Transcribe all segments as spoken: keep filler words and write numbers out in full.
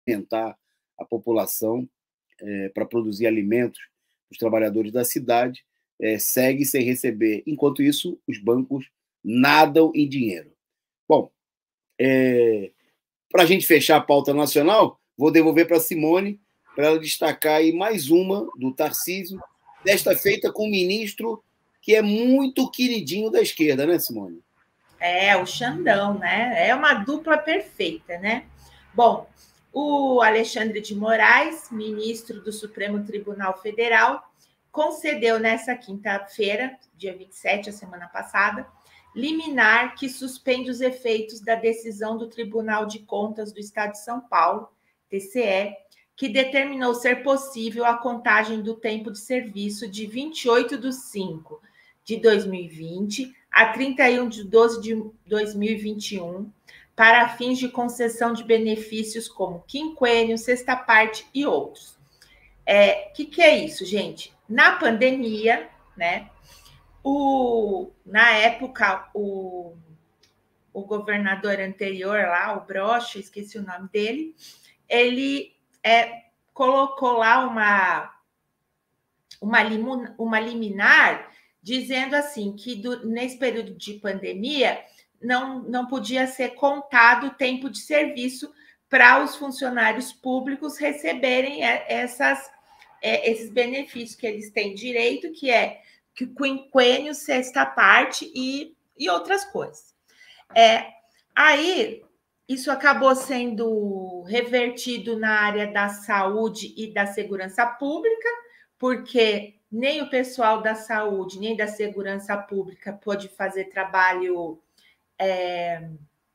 alimentar a população, é, para produzir alimentos para os trabalhadores da cidade, é, segue sem receber. Enquanto isso, os bancos nadam em dinheiro. Bom, é, para a gente fechar a pauta nacional, vou devolver para a Simone, para ela destacar aí mais uma do Tarcísio, desta feita com um ministro que é muito queridinho da esquerda, né, Simone? É, o Xandão, né? É uma dupla perfeita, né? Bom, o Alexandre de Moraes, ministro do Supremo Tribunal Federal, concedeu nessa quinta-feira, dia vinte e sete, a semana passada, liminar que suspende os efeitos da decisão do Tribunal de Contas do Estado de São Paulo, T C E, que determinou ser possível a contagem do tempo de serviço de vinte e oito de cinco de dois mil e vinte a trinta e um de doze de dois mil e vinte e um, para fins de concessão de benefícios como quinquênio, sexta parte e outros. É, que que é isso, gente? Na pandemia, né, o, na época, o, o governador anterior lá, o Brocha, esqueci o nome dele, ele é, colocou lá uma, uma, limu, uma liminar dizendo assim que do, nesse período de pandemia não, não podia ser contado o tempo de serviço para os funcionários públicos receberem essas, esses benefícios que eles têm direito, que é que quinquênio, sexta parte e, e outras coisas. É, aí, isso acabou sendo revertido na área da saúde e da segurança pública, porque nem o pessoal da saúde, nem da segurança pública pôde fazer trabalho, é,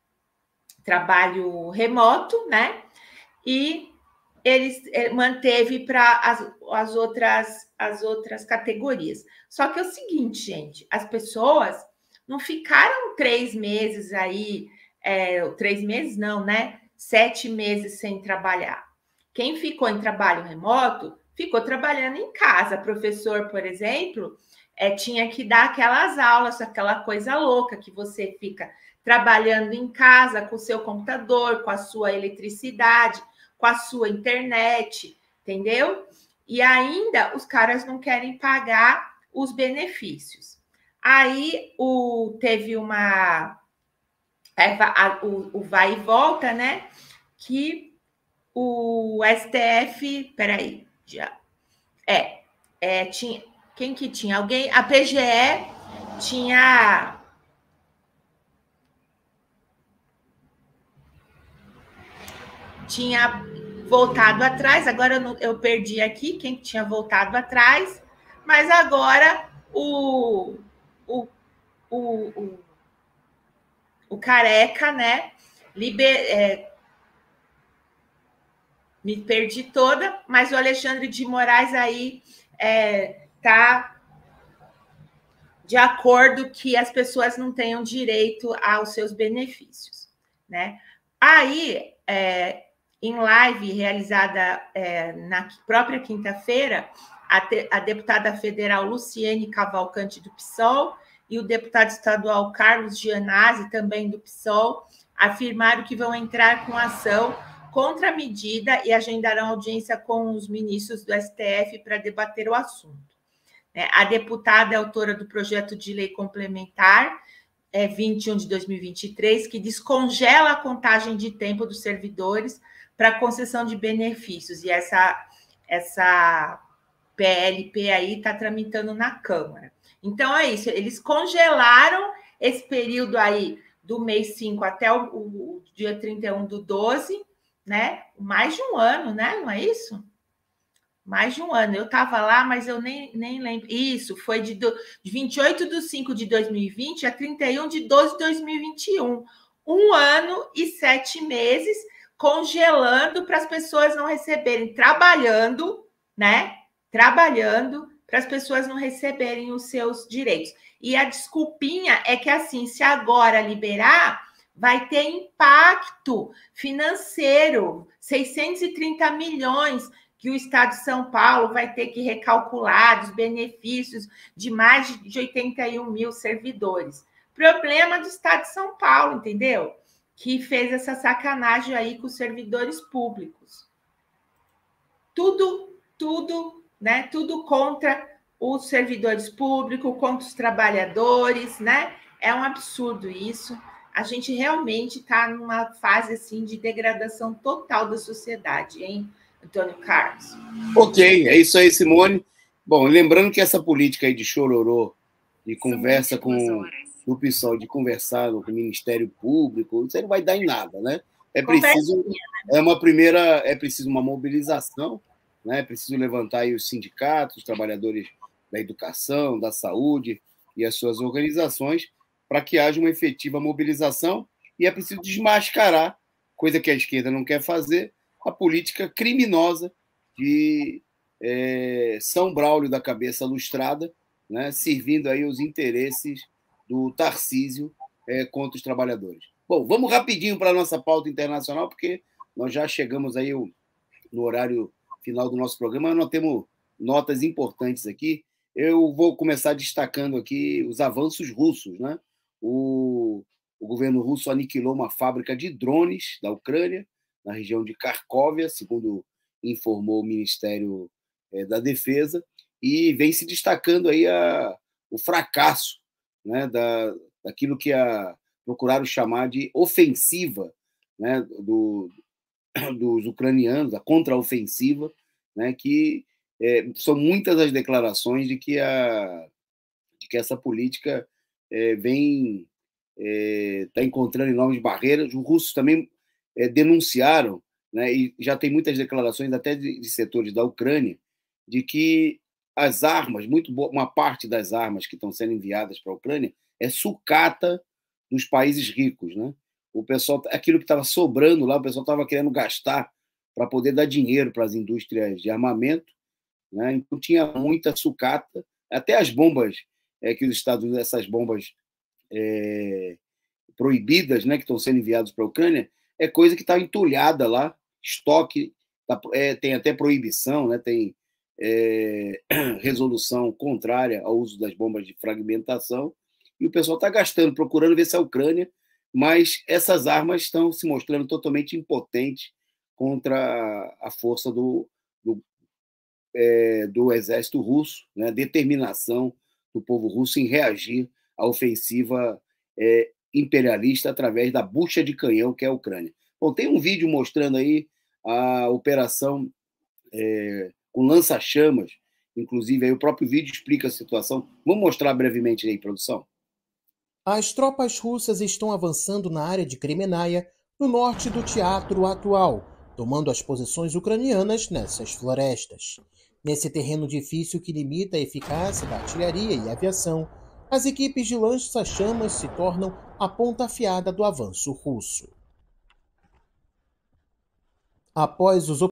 trabalho remoto, né? E eles manteve para as, as, outras, as outras categorias. Só que é o seguinte, gente, as pessoas não ficaram três meses aí, é, três meses não, né? Sete meses sem trabalhar. Quem ficou em trabalho remoto ficou trabalhando em casa. Professor, por exemplo, é, tinha que dar aquelas aulas, aquela coisa louca que você fica trabalhando em casa com o seu computador, com a sua eletricidade, com a sua internet, entendeu? E ainda os caras não querem pagar os benefícios. Aí o, teve uma... A, o, o vai e volta, né? Que o S T F... Peraí, já... É, é tinha, quem que tinha? Alguém... A P G E tinha... Tinha voltado atrás, agora eu, não, eu perdi aqui quem tinha voltado atrás, mas agora o, o, o, o, o Careca, né, liber, é, me perdi toda, mas o Alexandre de Moraes aí é, tá de acordo que as pessoas não tenham direito aos seus benefícios, né? Aí, é, em live realizada é, na própria quinta-feira, a, a deputada federal Luciene Cavalcante, do PSOL, e o deputado estadual Carlos Gianazzi, também do PSOL, afirmaram que vão entrar com ação contra a medida e agendarão audiência com os ministros do S T F para debater o assunto. A deputada é autora do projeto de lei complementar é, vinte e um de dois mil e vinte e três, que descongela a contagem de tempo dos servidores para concessão de benefícios. E essa, essa P L P aí está tramitando na Câmara. Então, é isso. Eles congelaram esse período aí do mês cinco até o, o dia trinta e um do doze, né? Mais de um ano, né? Não é isso? Mais de um ano. Eu estava lá, mas eu nem, nem lembro. Isso, foi de, do, de vinte e oito de cinco de dois mil e vinte a trinta e um de doze de dois mil e vinte e um. Um ano e sete meses congelando para as pessoas não receberem, trabalhando, né? Trabalhando para as pessoas não receberem os seus direitos. E a desculpinha é que, assim, se agora liberar, vai ter impacto financeiro, seiscentos e trinta milhões que o Estado de São Paulo vai ter que recalcular dos benefícios de mais de oitenta e um mil servidores. Problema do Estado de São Paulo, entendeu? que fez essa sacanagem aí com os servidores públicos. Tudo, tudo, né? Tudo contra os servidores públicos, contra os trabalhadores, né? É um absurdo isso. A gente realmente está numa fase assim de degradação total da sociedade, hein, Antônio Carlos? Ok, é isso aí, Simone. Bom, lembrando que essa política aí de chororô, de conversa com o pessoal, de conversar com o Ministério Público, isso aí não vai dar em nada, né? É preciso, é uma primeira, é preciso uma mobilização, né? É preciso levantar aí os sindicatos, os trabalhadores da educação, da saúde e as suas organizações para que haja uma efetiva mobilização, e é preciso desmascarar, coisa que a esquerda não quer fazer, a política criminosa de é, São Braulio da cabeça lustrada, né, servindo aí os interesses do Tarcísio é, contra os trabalhadores. Bom, vamos rapidinho para a nossa pauta internacional, porque nós já chegamos aí no horário final do nosso programa, nós temos notas importantes aqui. Eu vou começar destacando aqui os avanços russos, né? O, o governo russo aniquilou uma fábrica de drones da Ucrânia, na região de Kharkovia, segundo informou o Ministério da Defesa, e vem se destacando aí a, o fracasso, né, da, daquilo que a, procuraram chamar de ofensiva, né, do, dos ucranianos, a contraofensiva, né, que é, são muitas as declarações de que, a, de que essa política é, vem está é, encontrando enormes barreiras. Os russos também é, denunciaram, né, e já tem muitas declarações até de, de setores da Ucrânia, de que as armas, muito boa, uma parte das armas que estão sendo enviadas para a Ucrânia é sucata dos países ricos, né? O pessoal, aquilo que estava sobrando lá, o pessoal estava querendo gastar para poder dar dinheiro para as indústrias de armamento, né? Então tinha muita sucata, até as bombas é, que os Estados Unidos, essas bombas é, proibidas, né, que estão sendo enviadas para a Ucrânia, é coisa que está entulhada lá, estoque, tá, é, tem até proibição, né, tem é, resolução contrária ao uso das bombas de fragmentação, e o pessoal está gastando, procurando ver se a Ucrânia, mas essas armas estão se mostrando totalmente impotentes contra a força do, do, é, do exército russo, né, a determinação do povo russo em reagir à ofensiva é, imperialista através da bucha de canhão que é a Ucrânia. Bom, tem um vídeo mostrando aí a operação é, com lança-chamas, inclusive aí o próprio vídeo explica a situação. Vamos mostrar brevemente aí, produção? As tropas russas estão avançando na área de Kremenaya, no norte do teatro atual, tomando as posições ucranianas nessas florestas. Nesse terreno difícil que limita a eficácia da artilharia e aviação, as equipes de lança-chamas se tornam a ponta afiada do avanço russo. Após os